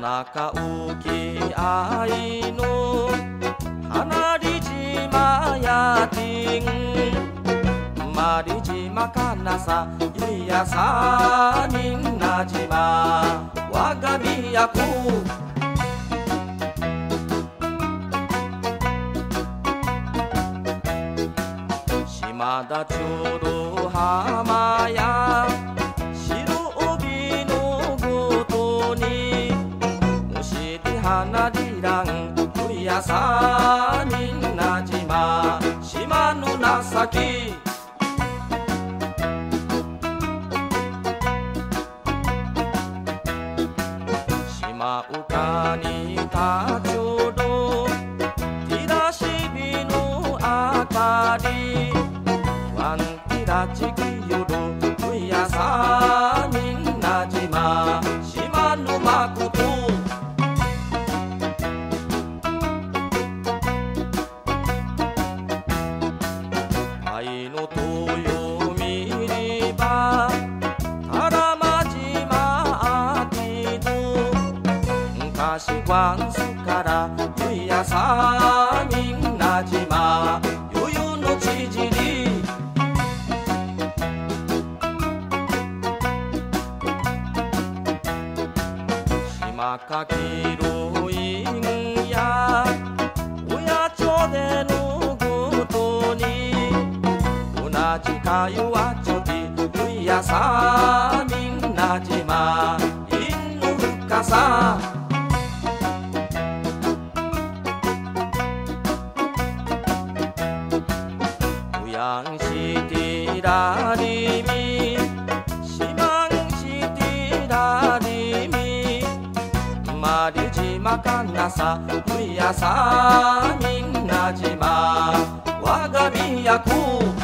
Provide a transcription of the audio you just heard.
中浮き合いの離れ島やてんまり島かなさゆいやさみんな島我が都島田町の浜や白帯のごとに虫で花りらんふやさみんな島島の情け島うかにたちょど照らし火の明かりワンティラチキよどふやさみんな島島のまこと愛の豊見りばたらま島あきど柏んすからゆいやさみんな島よよのちじり島かきろいんや親ちょでのごとに同じかよわちょびゆいやさみんな島いんの深さやんしてらりみしまんしてらりみまり島かなさゆいやさみんな島我が都